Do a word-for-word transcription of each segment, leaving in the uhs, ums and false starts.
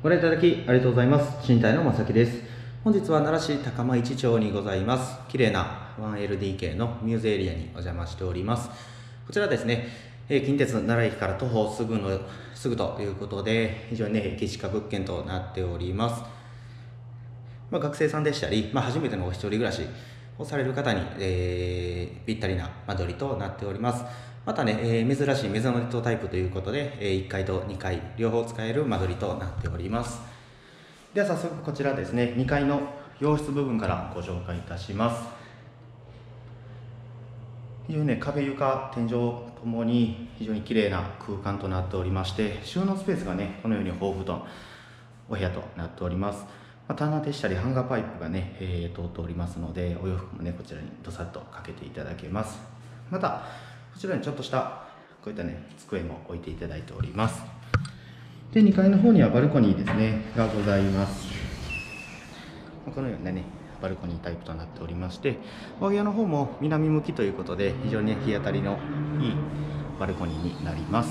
ご覧いただきありがとうございます。賃貸の正木です。本日は奈良市高間一町にございます。綺麗な ワンエルディーケー のミューズエリアにお邪魔しております。こちらですね、近鉄奈良駅から徒歩すぐのすぐということで、非常にね、駅近物件となっております。まあ、学生さんでしたり、まあ、初めてのお一人暮らしをされる方に、えー、ぴったりな間取りとなっております。またね、えー、珍しいメゾネットタイプということで、えー、いっかいとにかい両方使える間取りとなっております。では早速こちらですね、にかいの洋室部分からご紹介いたします。非常にね、壁床天井ともに非常に綺麗な空間となっておりまして、収納スペースがねこのように豊富とお部屋となっております。まあ、棚でしたりハンガーパイプがね、えー、通っておりますので、お洋服もねこちらにどさっとかけていただけます。またこちらにちょっとしたこういったね机も置いていただいております。でにかいの方にはバルコニーですねがございます。このようなねバルコニータイプとなっておりまして、お部屋の方も南向きということで、非常に、ね、日当たりのいいバルコニーになります。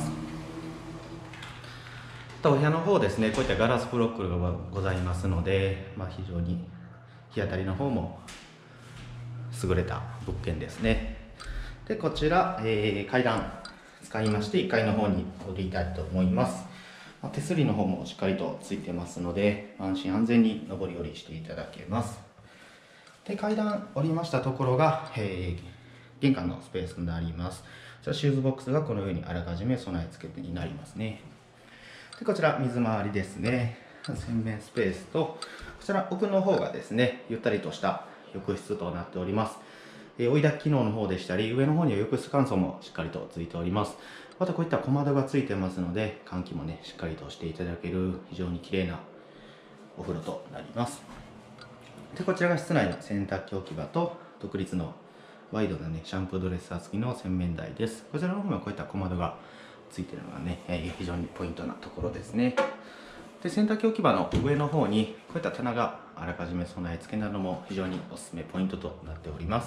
お部屋の方ですね、こういったガラスブロックがございますので、まあ、非常に日当たりの方も優れた物件ですね。でこちら、えー、階段使いましていっかいの方に降りたいと思います。まあ、手すりの方もしっかりとついてますので、安心安全に上り下りしていただけます。で階段降りましたところが、えー、玄関のスペースになります。こちらシューズボックスがこのようにあらかじめ備え付けてになりますね。でこちら水回りですね。洗面スペースと、こちら奥の方がですね、ゆったりとした浴室となっております。えー、追い焚き機能の方でしたり、上の方には浴室乾燥もしっかりとついております。またこういった小窓がついてますので、換気もね、しっかりとしていただける非常に綺麗なお風呂となります。でこちらが室内の洗濯機置き場と、独立のワイドなね、シャンプードレッサー付きの洗面台です。こちらの方にはこういった小窓がついているのがね、えー、非常にポイントなところですね。で洗濯機置き場の上の方にこういった棚があらかじめ備え付けなども非常におすすめポイントとなっております。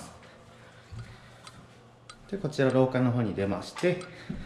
でこちら廊下の方に出まして、こ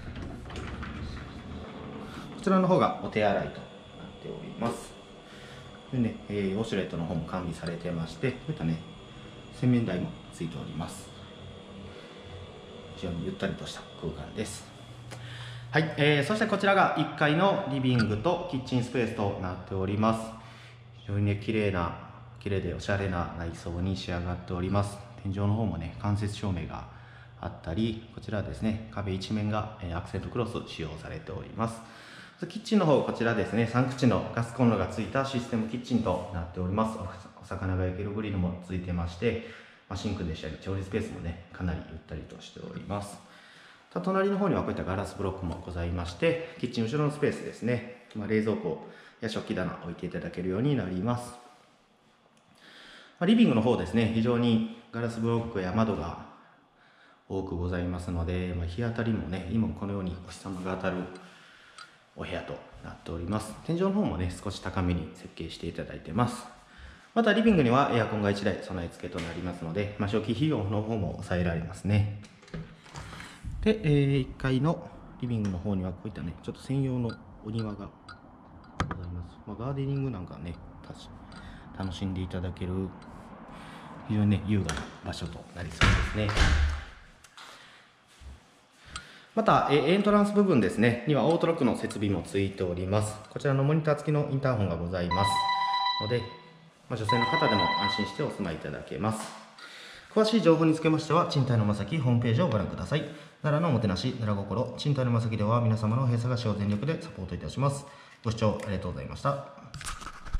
ちらの方がお手洗いとなっております。でね、えー、ウォシュレットの方も完備されてまして、こういったね洗面台もついております。非常にゆったりとした空間です。はい、えー、そしてこちらがいっかいのリビングとキッチンスペースとなっております。非常にね綺麗な綺麗でおしゃれな内装に仕上がっております。天井の方もね間接照明があったり、こちらですね壁一面がアクセントクロス使用されております。キッチンの方こちらですね、さん口のガスコンロがついたシステムキッチンとなっております。お魚が焼けるグリルもついてまして、シンクでしたり調理スペースもねかなりゆったりとしております。隣の方にはこういったガラスブロックもございまして、キッチン後ろのスペースですね、まあ、冷蔵庫や食器棚置いていただけるようになります。まあ、リビングの方ですね、非常にガラスブロックや窓が多くございますので、まあ、日当たりもね今このようにお日様が当たるお部屋となっております。天井の方もね少し高めに設計していただいてます。またリビングにはエアコンがいちだい備え付けとなりますので、まあ、初期費用の方も抑えられますね。で、えー、いっかいのリビングの方にはこういったねちょっと専用のお庭がございます。まあ、ガーデニングなんかね楽しんでいただける非常にね優雅な場所となりそうですね。またエントランス部分ですねにはオートロックの設備もついております。こちらのモニター付きのインターホンがございますので、まあ、女性の方でも安心してお住まいいただけます。詳しい情報につけましては賃貸の正木ホームページをご覧ください。奈良のおもてなし奈良心賃貸の正木では皆様の部屋探しを全力でサポートいたします。ご視聴ありがとうございました。